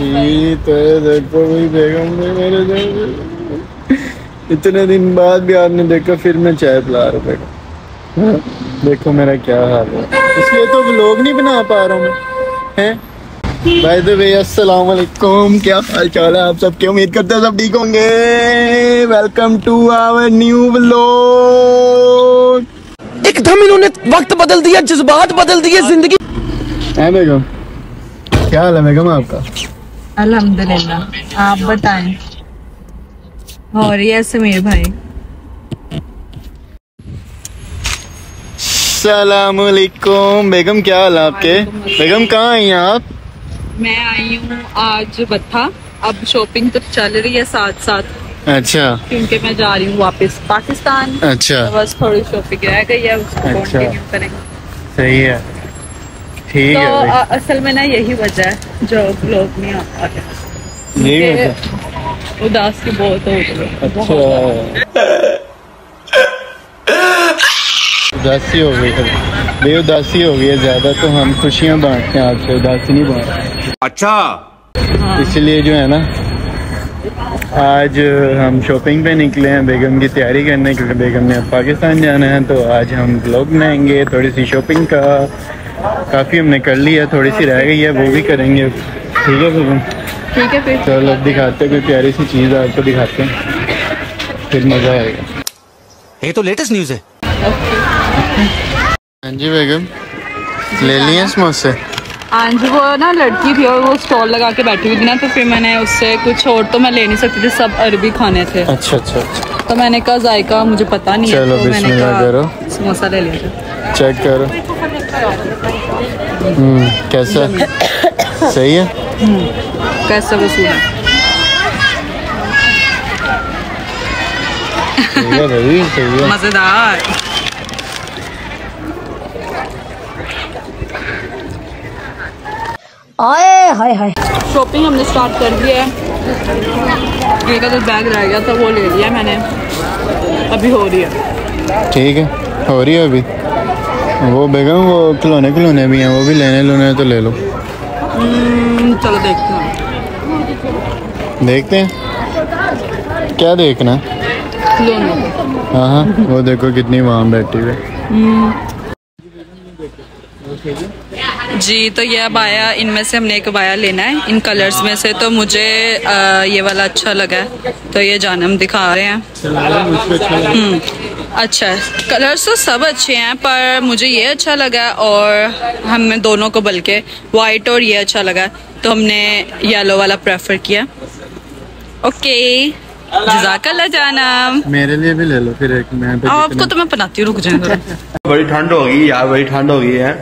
जी तो देखो भाई बेगम ने मेरे से इतने दिन बाद भी आपने देखा, फिर मैं चाय पिला रहा बेगम। देखो मेरा क्या हाल है, इसलिए तो व्लॉग नहीं बना पा रहा हूँ मैं, हैं। बाय द वे अस्सलाम वालेकुम, क्या हाल चाल है आप सबके? उम्मीद करते हैं सब ठीक होंगे। Welcome to our new vlog. एकदम इन्होंने वक्त बदल दिया, जज्बात बदल दिए, जिंदगी। है बेगम, क्या हाल है बेगम आपका? अल्हम्दुलिल्लाह, आप बताएं। और ये समीर भाई। सलामुअलैकुम बेगम, क्या हाल है आपके? बेगम कहाँ आई हैं आप? मैं आई हूँ आज बत्था, अब शॉपिंग तो चल रही है साथ साथ। अच्छा, क्योंकि मैं जा रही हूँ वापस पाकिस्तान। अच्छा, तो बस थोड़ी शॉपिंग रह गई है, उसको कंटिन्यू करेंगे। सही है, ठीक तो है। असल में ना यही वजह है जो लोग नहीं आ पाते, यही वजह, उदास की बहुत हो गई। अच्छा, उदासी हो गई है, बेउदासी हो गई है ज्यादा, तो हम खुशियाँ बांटते हैं आपसे, उदासी नहीं बांटते। अच्छा, हाँ। इसलिए जो है ना, आज हम शॉपिंग पे निकले हैं बेगम की तैयारी करने, क्योंकि बेगम ने अब पाकिस्तान जाना है। तो आज हम व्लॉग बनाएंगे, थोड़ी सी शॉपिंग का काफ़ी हमने कर लिया, थोड़ी सी रह गई है, वो भी करेंगे। ठीक है बेगम? ठीक है, फिर चलो अब दिखाते हैं कोई प्यारी सी चीज़ आपको दिखाते हैं, फिर मज़ा आएगा। ये तो लेटेस्ट न्यूज़ है। हाँ जी बेगम, ले लिए समोसे? हाँ जी, वो ना लड़की थी और वो स्टॉल लगा के बैठी हुई थी ना, तो फिर मैंने उससे कुछ और तो मैं ले नहीं सकती थी, सब अरबी खाने थे। अच्छा अच्छा अच्छा, तो मैंने कहा जायका मुझे पता नहीं है, चलो तो मैंने बिस्मिल्लाह कहा करो, समोसा ले लिया। चेक करो। कैसा, सही है? कैसा वसूल है? सही है भाई, सही है। मजेदार। आए हाय हाय। शॉपिंग हमने स्टार्ट कर दी है, एक तो बैग रह गया था वो ले लिया मैंने, अभी हो रही है। ठीक है, हो रही है अभी। वो बेगम वो खिलौने भी हैं, वो भी लेने हैं तो ले लो। चलो देखते हैं। देखते हैं, क्या देखना? खिलौने। हाँ हाँ, वो देखो कितनी वहाँ बैठी हुई है। जी तो ये अब आया, इनमें से हमने एक बाया लेना है इन कलर्स में से, तो मुझे ये वाला अच्छा लगा है, तो ये जानम दिखा रहे हैं। अच्छा है, कलर्स तो सब अच्छे हैं पर मुझे ये अच्छा लगा, और हमें दोनों को बल्कि वाइट और ये अच्छा लगा, तो हमने येलो वाला प्रेफर किया। ओके, जज़ाकल्लाह जानम। मेरे लिए भी ले लो फिर एक, मैं तो आपको तो मैं बनाती हूँ, रुक जाए। बड़ी ठंड हो गई यार, बड़ी ठंड हो गई है।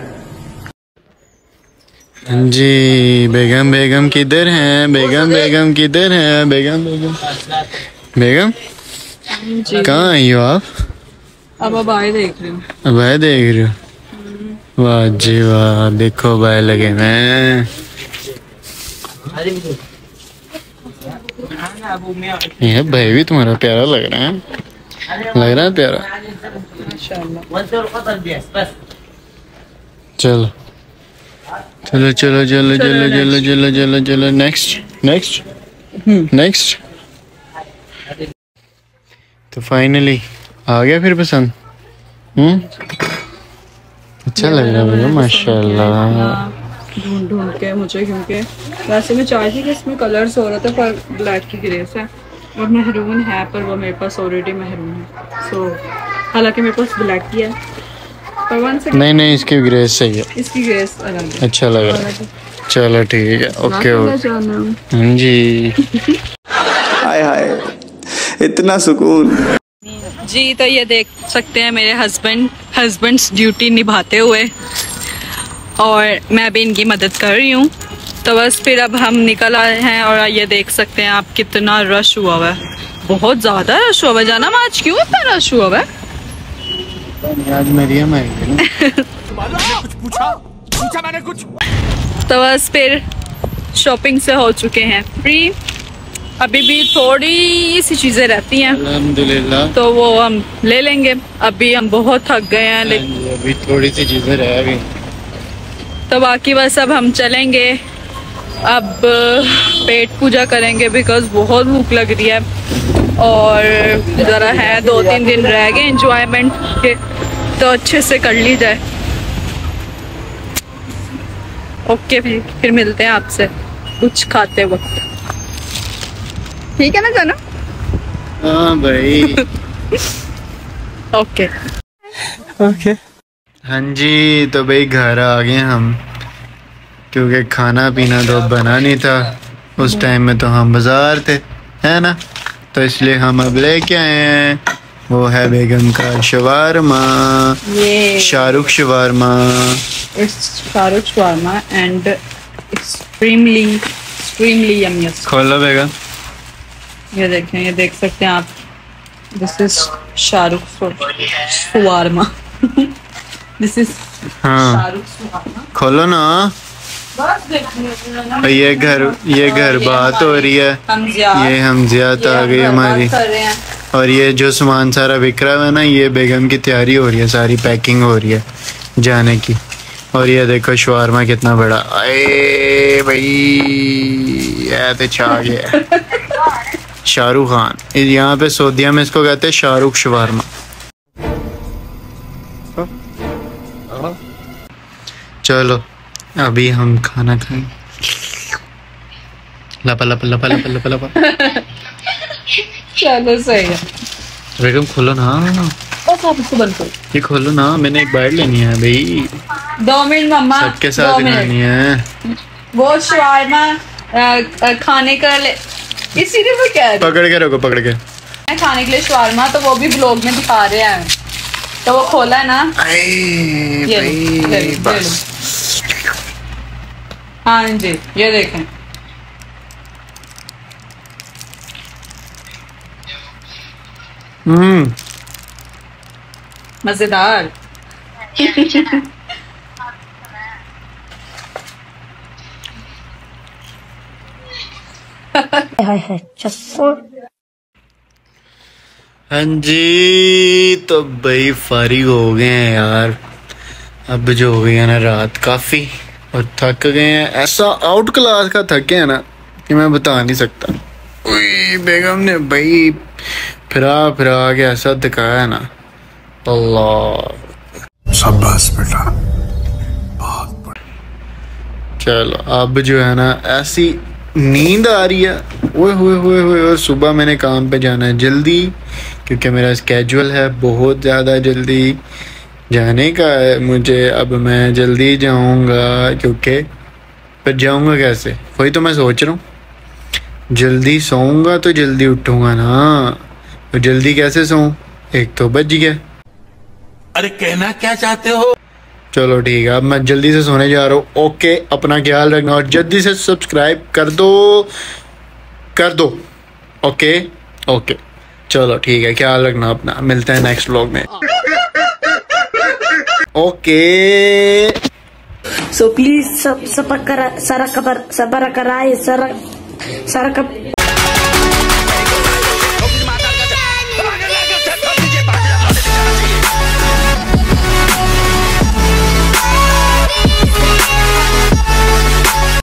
जी बेगम किधर हैं? बेगम किधर हैं? बेगम कहाँ आई हो आप? अब आए देख रही हूँ। अब आए देख रही हो? वाह जी वाह, देखो भाई लगे मैं। ये भाई भी तुम्हारा प्यारा लग रहा है, प्यारा। चलो चलो चलो चलो चलो चलो चलो चलो चलो, नेक्स्ट। तो फाइनली आ गया फिर पसंद? अच्छा लग रहा है माशाल्लाह। ढूंढ के मुझे, क्योंकि वैसे मैं चाहती थी कि इसमें कलर्स हो रहे थे, पर ब्लैक की ग्रेस है और मेहरून है, पर वो मेरे पास ऑलरेडी मेहरून है। सो हालांकि मेरे पास ब्लैक ही है, पर नहीं इसकी ग्रेस सही है, इसकी ग्रेस अलग है, अच्छा लग रहा है। चलो ठीक है, ओके हाँ जी। हाय हाय, इतना सुकून। जी तो ये देख सकते हैं मेरे हस्बैंड्स ड्यूटी निभाते हुए, और मैं भी इनकी मदद कर रही हूँ। तो बस फिर अब हम निकल आए हैं, और ये देख सकते हैं आप कितना रश हुआ हुआ है, बहुत ज़्यादा रश हुआ हुआ है। जाना आज क्यों इतना रश हुआ हुआ है? आज मरियम आएगी ना। पूछा मैंने कुछ। तो बस फिर शॉपिंग से हो चुके हैं फ्री, अभी भी थोड़ी सी चीज़ें रहती हैं अल्हम्दुलिल्लाह, तो वो हम ले लेंगे। अभी हम बहुत थक गए हैं, लेकिन अभी थोड़ी सी चीजें रह गई, तो बाकी बस अब हम चलेंगे अब पेट पूजा करेंगे बिकॉज बहुत भूख लग रही है और ज़रा है 2-3 दिन रह गए एंजॉयमेंट के, तो अच्छे से कर ली जाए। ओके फिर मिलते हैं आपसे कुछ खाते वक्त, ठीक है ना जाना? हाँ भाई। Okay okay. हाँ जी, तो भाई घर आ गए हम, क्योंकि खाना पीना तो बना नहीं था उस टाइम में, तो हम बाजार थे, है ना, तो इसलिए हम अब लेके आए हैं। वो है बेगम का शवारमा, ये शाहरुख शवारमा। शाहरुख शवारमा एंड एक्सट्रीमली यम्मी। खोलो बेगम। ये देखें, ये देख सकते हैं आप, दिस इज शाहरुख शवारमा। दिस इज हाँ शाहरुख शवारमा। खोलो ना। बस देखिए, ये घर बात हो रही है, ये हम ज़ियात आ गई हमारी। कर रहे हैं। और ये जो सामान सारा बिक रहा है ना, ये बेगम की तैयारी हो रही है, सारी पैकिंग हो रही है जाने की। और ये देखो शवारमा कितना बड़ा, अरे भाई ये तो छा गया। शाहरुख खान, यहाँ पे सऊदीया में इसको कहते हैं शाहरुख शवारमा। चलो अभी हम खाना खाएं। लपा लपा लपा लपा लपा लपा। चलो सही है। बेगम खोलो ना, बस आप इसको बंद करो। ये खोलो ना, मैंने एक बाइट लेनी है भाई। 2 मिनट मम्मा, सबके साथ 2 खानी मिनट। है। वो शवारमा खाने का इसीलिए वो कह रही पकड़ के रखो, पकड़ के। है खाने के लिए शवारमा, तो वो भी ब्लॉग में दिखा रहे हैं, तो वो खोला है ना। ये लो, ले लो। हाँ जी, ये देखें। मजेदार। हाँ जी, तो भाई फारिग हो गए हैं यार। अब जो हो गई है ना रात काफी, और थक गए हैं, ऐसा आउट क्लास का थके हैं ना कि मैं बता नहीं सकता। उई, बेगम ने भाई फिरा के ऐसा दिखाया है ना, अल्लाह। शाबाश बेटा। चलो अब जो है ना ऐसी नींद आ रही है, ओए हुए हुए हुए। और सुबह मैंने काम पे जाना है जल्दी, क्योंकि मेरा स्केड्यूल है बहुत ज़्यादा जल्दी जाने का है मुझे। अब मैं जल्दी जाऊंगा, क्योंकि पर जाऊंगा कैसे, वही तो मैं सोच रहा हूँ। जल्दी सोऊंगा तो जल्दी उठूंगा ना, तो जल्दी कैसे सोऊं, एक तो बज गया। अरे कहना क्या चाहते हो? चलो ठीक है, अब मैं जल्दी से सोने जा रहा हूँ। ओके, अपना ख्याल रखना और जल्दी से सब्सक्राइब कर दो। ओके ओके, चलो ठीक है, ख्याल रखना अपना। मिलते हैं नेक्स्ट व्लॉग में। ओके। So please subscribe,